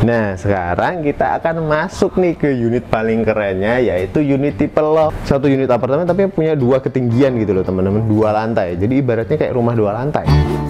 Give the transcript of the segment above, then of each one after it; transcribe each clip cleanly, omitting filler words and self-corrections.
Nah, sekarang kita akan masuk nih ke unit paling kerennya, yaitu unit tipe loft. Satu unit apartemen tapi punya dua ketinggian gitu loh teman-teman, dua lantai. Jadi ibaratnya kayak rumah dua lantai.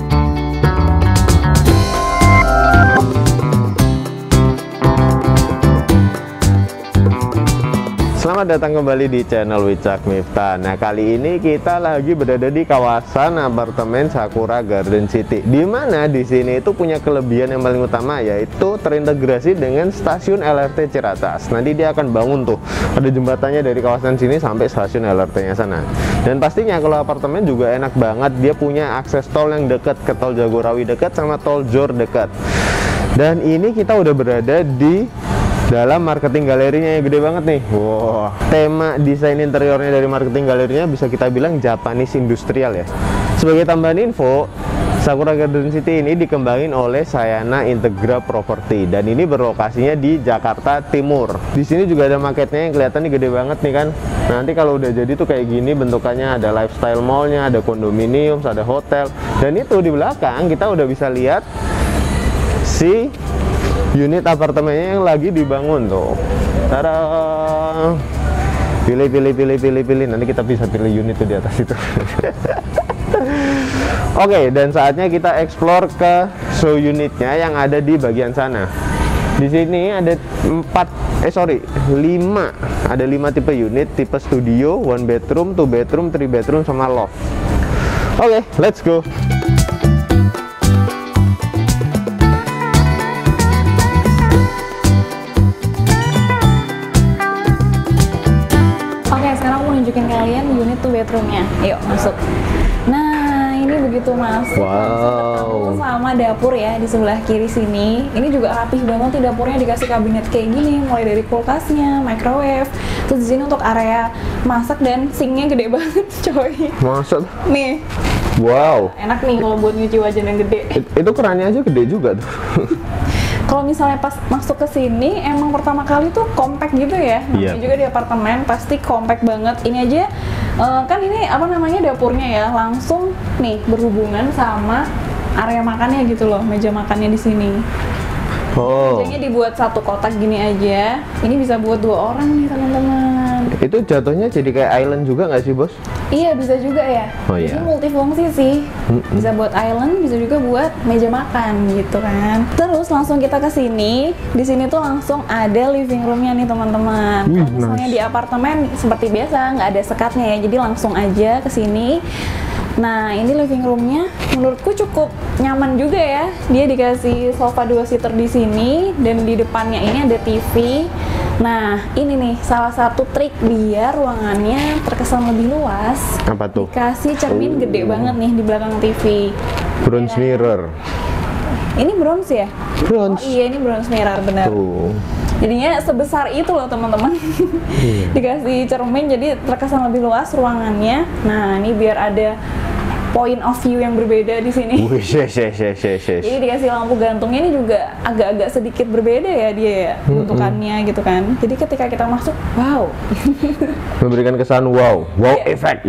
Selamat datang kembali di channel Wicak Miftah. Nah, kali ini kita lagi berada di kawasan apartemen Sakura Garden City, di mana di sini itu punya kelebihan yang paling utama, yaitu terintegrasi dengan stasiun LRT Ciracas. Nanti dia akan bangun tuh, ada jembatannya dari kawasan sini sampai stasiun LRT-nya sana. Dan pastinya kalau apartemen juga enak banget, dia punya akses tol yang dekat, ke tol Jagorawi dekat sama tol Jor dekat. Dan ini kita udah berada di dalam marketing galerinya yang gede banget nih. Wow, tema desain interiornya dari marketing galerinya bisa kita bilang Japanese industrial ya. Sebagai tambahan info, Sakura Garden City ini dikembangin oleh Sayana Integra Property dan ini berlokasinya di Jakarta Timur. Di sini juga ada marketnya yang kelihatan nih gede banget nih kan. Nanti kalau udah jadi tuh kayak gini bentukannya, ada lifestyle mallnya, ada kondominium, ada hotel, dan itu di belakang kita udah bisa lihat si unit apartemennya yang lagi dibangun tuh. Tada! Pilih. Nanti kita bisa pilih unit tuh di atas itu. Oke, dan saatnya kita explore ke show unitnya yang ada di bagian sana. Di sini ada 5 tipe unit, tipe studio, 1 bedroom, 2 bedroom, 3 bedroom, sama loft. Oke, let's go. Tunjukin kalian unit 2 bedroomnya. Yuk masuk. Nah, ini begitu masuk langsung sama dapur ya di sebelah kiri sini. Ini juga rapih banget nih dapurnya, dikasih kabinet kayak gini, mulai dari kulkasnya, microwave. Terus di sini untuk area masak dan sinknya gede banget, coy. Masak nih. Wow. Enak nih kalau buat nyuci wajan yang gede. Itu kerannya aja gede juga tuh. Kalau misalnya pas masuk ke sini, emang pertama kali tuh compact gitu ya. Namanya juga di apartemen pasti compact banget. Ini aja kan ini apa namanya dapurnya ya, langsung nih berhubungan sama area makannya gitu loh, meja makannya di sini. Mejanya dibuat satu kotak gini aja. Ini bisa buat 2 orang nih teman-teman. Itu jatuhnya jadi kayak island juga nggak sih bos? Iya bisa juga ya. Ini multifungsi sih. Bisa buat island, bisa juga buat meja makan gitu kan. Terus langsung kita ke sini. Di sini tuh langsung ada living roomnya nih teman-teman. Misalnya di apartemen seperti biasa nggak ada sekatnya ya. Jadi langsung aja ke sini. Nah, ini living roomnya menurutku cukup nyaman juga ya. Dia dikasih sofa 2 seater di sini dan di depannya ini ada TV. Nah, ini nih salah satu trik biar ruangannya terkesan lebih luas. Apa tuh? Dikasih cermin gede banget nih di belakang TV. Bronze mirror. Ini bronze ya? Bronze. Oh iya, ini bronze mirror benar. Jadinya sebesar itu loh teman-teman. Dikasih cermin jadi terkesan lebih luas ruangannya. Nah, ini biar ada point of view yang berbeda di sini. Jadi dikasih lampu gantungnya ini juga agak-agak sedikit berbeda ya dia ya, bentukannya gitu kan. Jadi ketika kita masuk, wow. Memberikan kesan wow effect.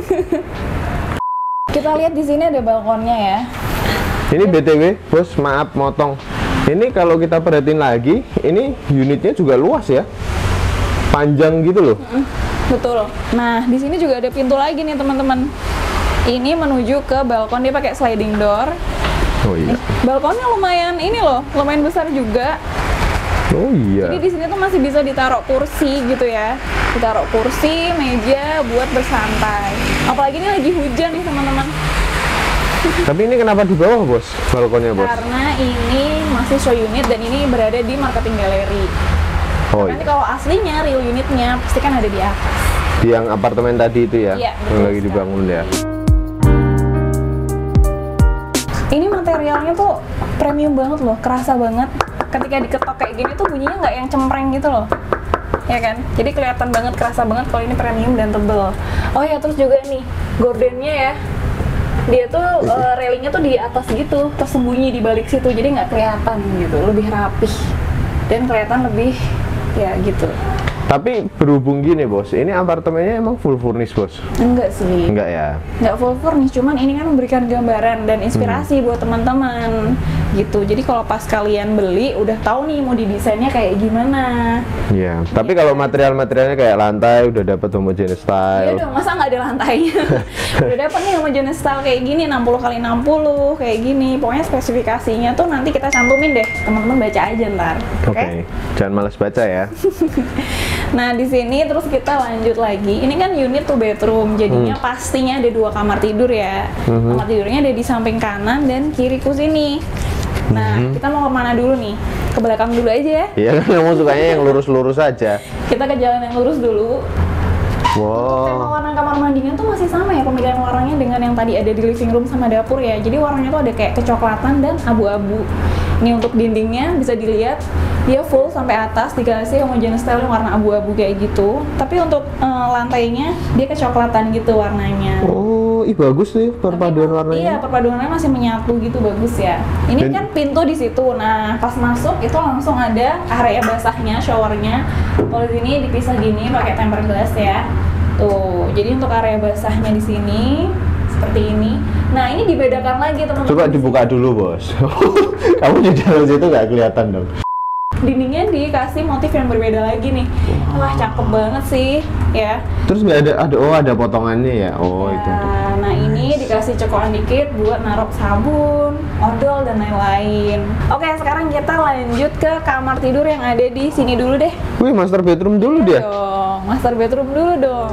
Kita lihat di sini ada balkonnya ya. Ini BTW, bos, maaf motong. Ini kalau kita perhatiin lagi, ini unitnya juga luas ya. Panjang gitu loh. Betul. Nah, di sini juga ada pintu lagi nih, teman-teman. Ini menuju ke balkon, dia pakai sliding door. Oh iya. Balkonnya lumayan ini loh, lumayan besar juga. Oh iya. Jadi di sini tuh masih bisa ditaruh kursi gitu ya. Ditaruh kursi, meja buat bersantai. Apalagi ini lagi hujan nih, teman-teman. Tapi ini kenapa di bawah bos, balkonnya bos? Karena ini masih show unit dan ini berada di marketing gallery. Nanti kalau aslinya real unitnya pasti kan ada di atas. Di yang apartemen tadi itu ya, yang lagi dibangun ya. Ini materialnya tuh premium banget loh, kerasa banget. Ketika diketok kayak gini tuh bunyinya nggak yang cempreng gitu loh, ya kan? Jadi kelihatan banget, kerasa banget kalau ini premium dan tebel. Oh ya, terus juga nih gordennya ya. Dia tuh railingnya tuh di atas gitu, tersembunyi di balik situ, jadi nggak kelihatan gitu, lebih rapih dan kelihatan lebih ya gitu. Tapi berhubung gini bos, ini apartemennya emang full furnish bos? Enggak sih. Enggak ya? Enggak full furnish, cuman ini kan memberikan gambaran dan inspirasi buat teman-teman. gitu. Jadi kalau pas kalian beli udah tahu nih mau didesainnya kayak gimana. Iya. Tapi kalau materialnya kayak lantai udah dapat homogeneous style. Iya dong, masa nggak ada lantainya? Udah dapat nih homogeneous style kayak gini 60x60 kayak gini. Pokoknya spesifikasinya tuh nanti kita cantumin deh, teman-teman baca aja ntar. Oke. Jangan males baca ya. Nah di sini terus kita lanjut lagi. Ini kan unit 2 bedroom, jadinya pastinya ada 2 kamar tidur ya. Kamar tidurnya ada di samping kanan dan kiriku sini. Nah, kita mau kemana dulu nih? Ke belakang dulu aja ya? Iya kan, kamu sukanya yang lurus-lurus aja. Kita ke jalan yang lurus dulu. Wow. Tema warna kamar mandinya tuh masih sama ya, pemilihan warnanya dengan yang tadi ada di living room sama dapur ya. Jadi warnanya tuh ada kayak kecoklatan dan abu-abu. Ini untuk dindingnya bisa dilihat dia full sampai atas dikasih homogeneous style yang warna abu-abu kayak gitu. Tapi untuk lantainya dia kecoklatan gitu warnanya. Oh, ih bagus sih perpaduan warnanya. Iya, perpaduan warnanya masih menyatu gitu, bagus ya. Ini kan pintu di situ. Nah, pas masuk itu langsung ada area basahnya, showernya. Kalau di sini dipisah gini pakai tempered glass ya. Tuh, jadi untuk area basahnya di sini seperti ini. Nah, ini dibedakan lagi teman-teman. Coba dibuka dulu, Bos. Kamu di dalam situ nggak kelihatan dong. Dindingnya dikasih motif yang berbeda lagi nih. Wah, cakep banget sih, ya. Terus nggak ada potongannya ya? Oh, ya, itu. Nah, ini dikasih cokokan dikit buat naruh sabun, odol dan lain-lain. Oke, sekarang kita lanjut ke kamar tidur yang ada di sini dulu deh. Wih, master bedroom dulu dia. Dong, master bedroom dulu dong.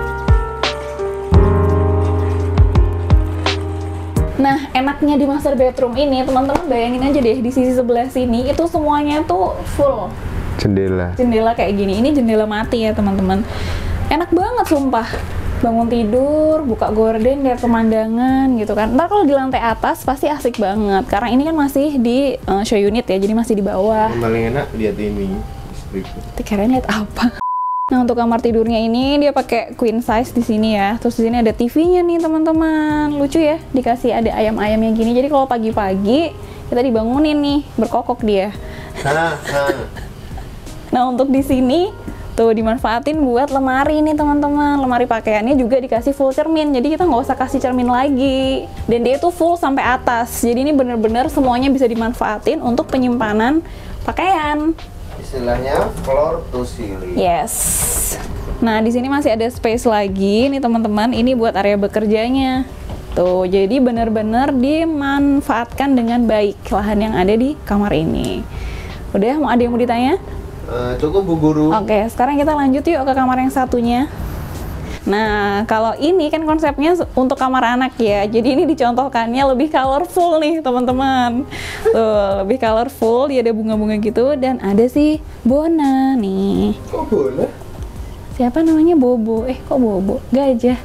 Nah, enaknya di master bedroom ini, teman-teman bayangin aja deh, di sisi sebelah sini itu semuanya tuh full jendela kayak gini. Ini jendela mati ya, teman-teman. Enak banget sumpah. Bangun tidur, buka gorden, lihat pemandangan gitu kan. Ntar kalau di lantai atas pasti asik banget. Karena ini kan masih di show unit ya, jadi masih di bawah. Yang paling enak lihat ini. Kirain lihat apa? Nah, untuk kamar tidurnya ini dia pakai queen size di sini ya. Terus di sini ada TV-nya nih, teman-teman. Lucu ya, dikasih ada ayam-ayam yang gini. Jadi kalau pagi-pagi kita dibangunin nih, berkokok dia. Nah, untuk di sini tuh dimanfaatin buat lemari nih, teman-teman. Lemari pakaiannya juga dikasih full cermin. Jadi kita nggak usah kasih cermin lagi. Dan dia itu full sampai atas. Jadi ini bener-bener semuanya bisa dimanfaatin untuk penyimpanan pakaian. Istilahnya floor to ceiling. Yes. Nah, di sini masih ada space lagi nih, teman-teman. Ini buat area bekerjanya. Tuh, jadi benar-benar dimanfaatkan dengan baik lahan yang ada di kamar ini. Udah, ada yang mau ditanya? Cukup, Bu Guru. Oke, sekarang kita lanjut yuk ke kamar yang satunya. Nah, kalau ini kan konsepnya untuk kamar anak ya. Jadi ini dicontohkannya lebih colorful nih, teman-teman. Tuh, lebih colorful. Dia ada bunga-bunga gitu dan ada si Bona nih. Kok Bona? Siapa namanya? Bobo. Kok Bobo? Gajah.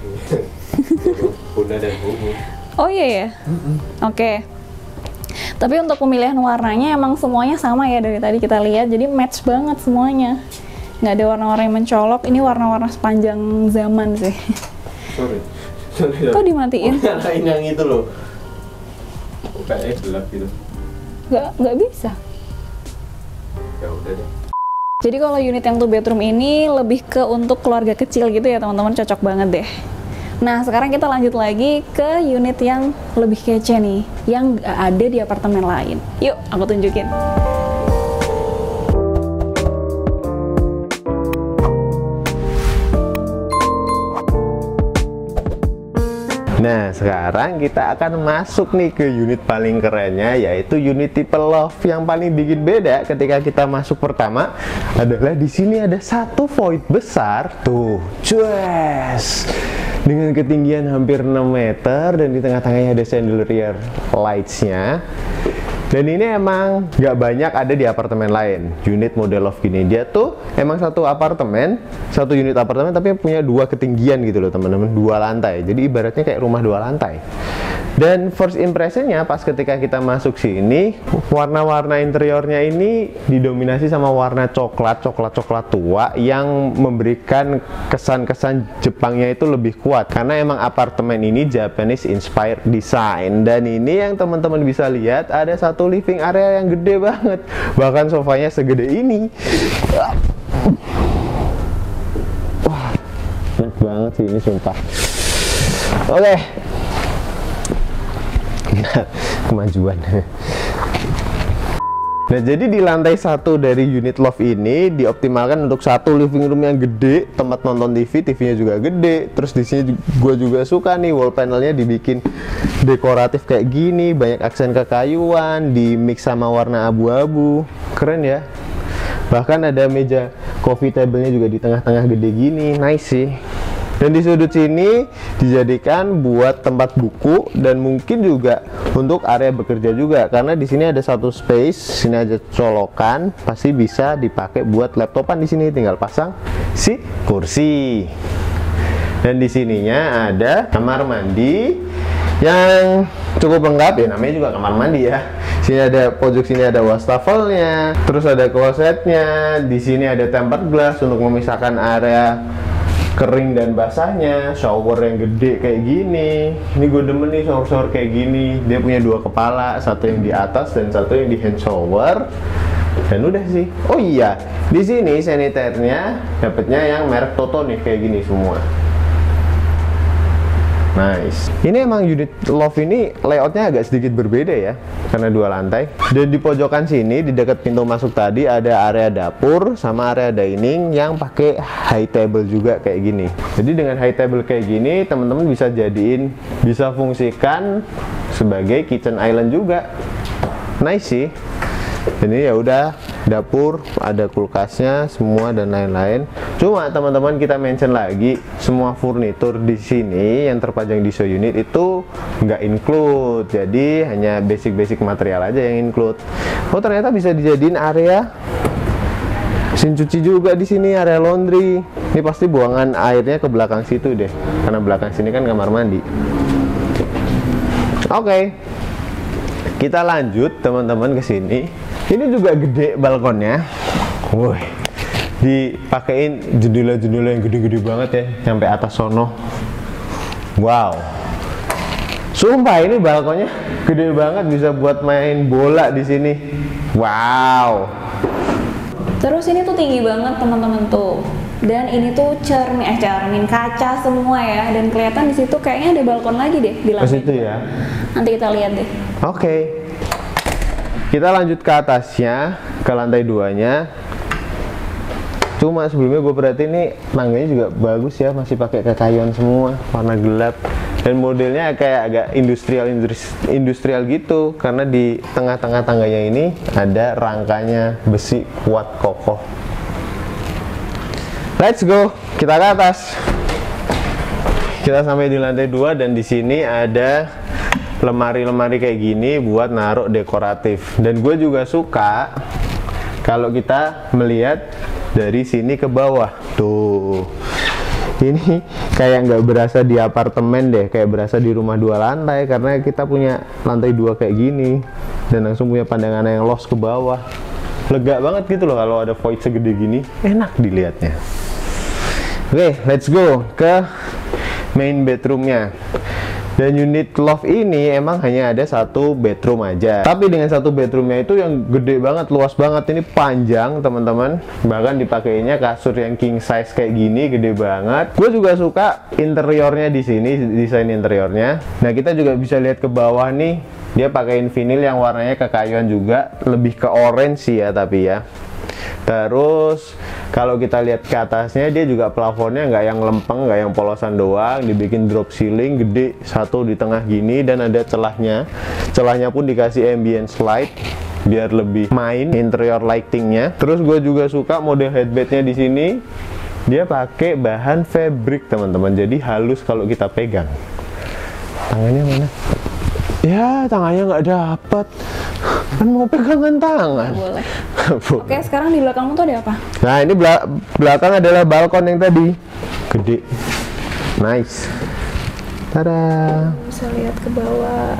Bona dan Bobo. Oh iya ya? Oke. Tapi untuk pemilihan warnanya emang semuanya sama ya dari tadi kita lihat. Jadi match banget semuanya. Nggak ada warna-warna yang mencolok. Ini warna-warna sepanjang zaman sih. Sorry. Kok dimatiin? Nyalain yang itu loh. Kayaknya gelap gitu. Nggak bisa. Ya udah deh. Jadi kalau unit yang 2 bedroom ini lebih ke untuk keluarga kecil gitu ya, teman-teman. Cocok banget deh. Nah, sekarang kita lanjut lagi ke unit yang lebih kece nih, yang nggak ada di apartemen lain. Yuk, aku tunjukin. Nah, sekarang kita akan masuk nih ke unit paling kerennya, yaitu unit tipe loft. Yang paling bikin beda ketika kita masuk pertama adalah di sini ada satu void besar tuh, cues, dengan ketinggian hampir 6 meter dan di tengah-tengahnya ada chandelier lights-nya. Dan ini emang nggak banyak ada di apartemen lain. Unit model loft gini, dia tuh emang satu unit apartemen tapi punya 2 ketinggian gitu loh, teman-teman, 2 lantai. Jadi ibaratnya kayak rumah 2 lantai. Dan first impressionnya pas ketika kita masuk sini, warna-warna interiornya ini didominasi sama warna coklat tua yang memberikan kesan-kesan Jepangnya itu lebih kuat. Karena emang apartemen ini Japanese inspired design. Dan ini yang teman-teman bisa lihat, ada satu living area yang gede banget. Bahkan sofanya segede ini. Wah, enak banget sih ini, sumpah. Oke. Kemajuan. Nah, jadi di lantai 1 dari unit loft ini dioptimalkan untuk satu living room yang gede, tempat nonton TV, TV-nya juga gede. Terus di sini gue juga suka nih wall panelnya dibikin dekoratif kayak gini, banyak aksen kekayuan, di mix sama warna abu-abu. Keren ya. Bahkan ada meja coffee table-nya juga di tengah-tengah gede gini, nice sih. Dan di sudut sini dijadikan buat tempat buku dan mungkin juga untuk area bekerja juga, karena di sini ada satu space, sini aja colokan, pasti bisa dipakai buat laptopan di sini, tinggal pasang si kursi. Dan di sininya ada kamar mandi yang cukup lengkap ya, namanya juga kamar mandi ya. Sini ada pojok sini ada wastafelnya, terus ada klosetnya, di sini ada tempered glass untuk memisahkan area kering dan basahnya, shower yang gede kayak gini. Ini gue demen nih shower kayak gini. Dia punya 2 kepala, satu yang di atas dan satu yang di hand shower. Dan udah sih. Oh iya, di sini saniternya dapetnya yang merek Toto nih kayak gini semua. Nice. Ini emang unit loft ini layoutnya agak sedikit berbeda ya, karena 2 lantai. Dan di pojokan sini, di dekat pintu masuk tadi ada area dapur sama area dining yang pakai high table juga kayak gini. Jadi dengan high table kayak gini, teman-teman bisa fungsikan sebagai kitchen island juga. Nice sih. Ini ya udah dapur, ada kulkasnya semua dan lain-lain. Cuma teman-teman kita mention lagi, semua furnitur di sini yang terpajang di show unit itu nggak include. Jadi hanya basic material aja yang include. Oh, ternyata bisa dijadiin area mesin cuci juga di sini, area laundry. Ini pasti buangan airnya ke belakang situ deh, karena belakang sini kan kamar mandi. Oke. Kita lanjut teman-teman ke sini. Ini juga gede balkonnya. Woi, dipakein jendela-jendela yang gede-gede banget ya, sampai atas sono. Wow. Sumpah ini balkonnya gede banget, bisa buat main bola di sini. Wow. Terus ini tuh tinggi banget teman-teman tuh. Dan ini tuh cermin kaca semua ya, dan kelihatan di situ kayaknya ada balkon lagi deh di lantai. Situ ya. Nanti kita lihat deh. Oke. Kita lanjut ke atasnya, ke lantai 2-nya. Cuma sebelumnya gue perhatiin nih tangganya juga bagus ya, masih pakai kekayuan semua, warna gelap. Dan modelnya kayak agak industrial gitu, karena di tengah-tengah tangganya ini ada rangkanya besi kuat kokoh. Let's go, kita ke atas. Kita sampai di lantai 2 dan di sini ada lemari-lemari kayak gini buat naruh dekoratif. Dan gue juga suka kalau kita melihat dari sini ke bawah. Tuh, ini kayak nggak berasa di apartemen deh, kayak berasa di rumah 2 lantai, karena kita punya lantai 2 kayak gini dan langsung punya pandangan yang luas ke bawah. Lega banget gitu loh kalau ada void segede gini, enak dilihatnya. Oke, let's go ke main bedroomnya. Dan unit loft ini emang hanya ada 1 bedroom aja, tapi dengan 1 bedroomnya itu yang gede banget, luas banget. Ini panjang teman-teman, bahkan dipakainya kasur yang king size kayak gini, gede banget. Gue juga suka interiornya di sini, desain interiornya. Nah, kita juga bisa lihat ke bawah nih, dia pakaiin vinil yang warnanya kekayuan juga, lebih ke orange sih ya, tapi ya. Terus kalau kita lihat ke atasnya, dia juga plafonnya nggak yang lempeng, nggak yang polosan doang, dibikin drop ceiling gede, 1 di tengah gini, dan ada celahnya. Celahnya pun dikasih ambient light biar lebih main interior lightingnya. Terus gue juga suka model headbednya di sini, dia pakai bahan fabric teman-teman, jadi halus kalau kita pegang. Tangannya mana? Ya, tangannya nggak dapet. Kan mau pegangan tangan. Boleh. Oke, sekarang di belakangmu tuh ada apa? Nah, ini belakang adalah balkon yang tadi. Gede. Nice. Tada. Bisa lihat ke bawah.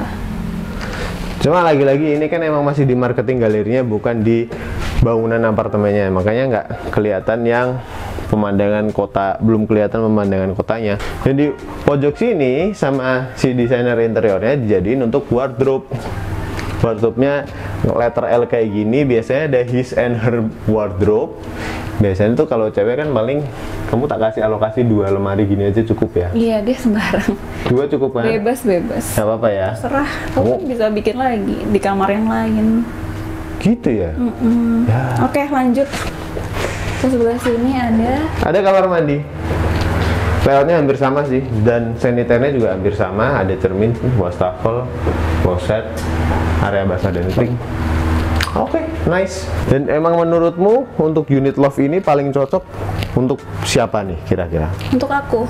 Cuma lagi-lagi ini kan emang masih di marketing galerinya, bukan di bangunan apartemennya. Makanya nggak kelihatan yang pemandangan kota, belum kelihatan pemandangan kotanya. Dan di pojok sini sama si desainer interiornya dijadiin untuk wardrobe. Wardrobe-nya letter L kayak gini, biasanya ada his and her wardrobe. Biasanya tuh kalau cewek kan paling kamu tak kasih alokasi 2 lemari gini aja cukup ya? Iya deh, sembarang. 2 cukup kan? Bebas. Gak apa-apa ya? Serah, kamu bisa bikin lagi di kamar yang lain. Gitu ya? Ya. Oke, lanjut. Ke sebelah sini ada kamar mandi. Layoutnya hampir sama sih, dan saniternya juga hampir sama. Ada cermin, wastafel, kloset, area basah dan kering. Oke, nice. Dan emang menurutmu untuk unit loft ini paling cocok untuk siapa nih kira-kira? untuk aku.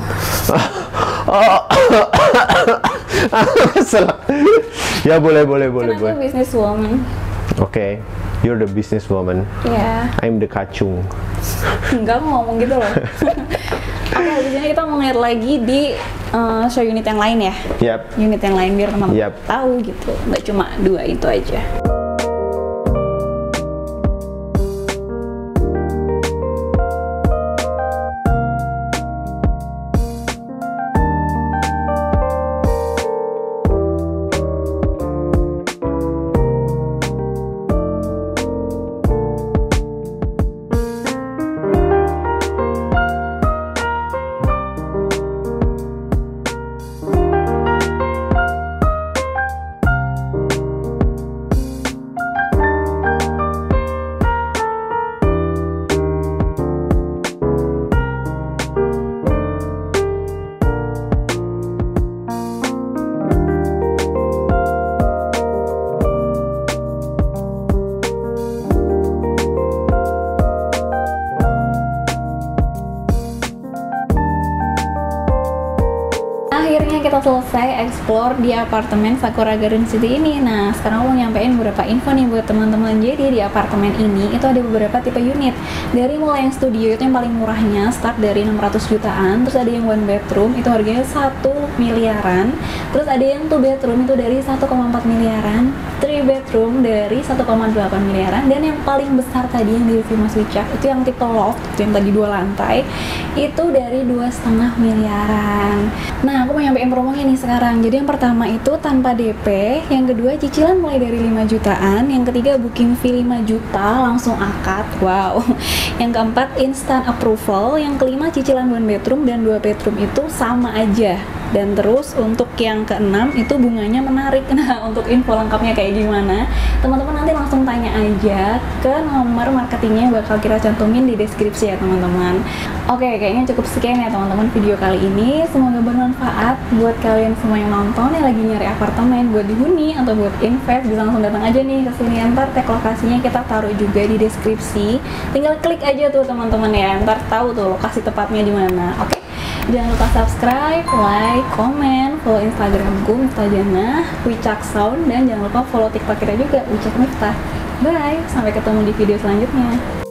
Ya boleh. Karena aku business woman. Oke, you're the business woman. Ya. I'm the kacung. Enggak ngomong gitu loh. Oke, habis ini kita mau ngeliat lagi di show unit yang lain ya. Yap. Unit yang lain biar teman-teman Yap. tahu gitu. Nggak cuma 2 itu aja. Akhirnya kita selesai explore di apartemen Sakura Garden City ini. Nah, sekarang aku mau nyampein beberapa info nih buat teman-teman. Jadi di apartemen ini itu ada beberapa tipe unit. Dari mulai yang studio itu yang paling murahnya start dari 600 jutaan, terus ada yang 1 bedroom itu harganya 1 miliaran. Terus ada yang 2 bedroom itu dari 1,4 miliaran, 3 bedroom dari 1,8 miliaran, dan yang paling besar tadi yang di review Mas Wicak itu yang tipe loft, itu yang tadi 2 lantai, itu dari 2,5 miliaran. Nah, aku mau nyampein promonya nih sekarang. Jadi yang pertama itu tanpa DP, yang kedua cicilan mulai dari 5 jutaan, yang ketiga booking fee 5 juta langsung akad. Wow. Yang keempat instant approval, yang kelima cicilan 1 bedroom dan 2 bedroom itu sama aja. Dan terus untuk yang keenam itu bunganya menarik. Nah, untuk info lengkapnya kayak gimana, teman-teman nanti langsung tanya aja ke nomor marketingnya yang bakal kita cantumin di deskripsi ya teman-teman. Oke, kayaknya cukup sekian ya teman-teman video kali ini. Semoga bermanfaat buat kalian semua yang nonton yang lagi nyari apartemen buat dihuni atau buat invest. Bisa langsung datang aja nih ke sini. Ntar tag lokasinya kita taruh juga di deskripsi. Tinggal klik aja tuh teman-teman ya. Ntar tahu tuh lokasi tepatnya di mana. Oke. Jangan lupa subscribe, like, komen, follow Instagramku, Miftah Wicak Sound, dan jangan lupa follow TikTok kita juga, Wicak Miftah. Bye, sampai ketemu di video selanjutnya.